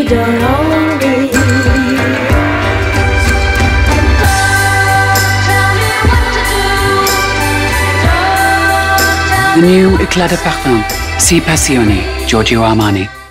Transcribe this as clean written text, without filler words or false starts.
done already. The new Éclat de Parfum. See Passione, Giorgio Armani.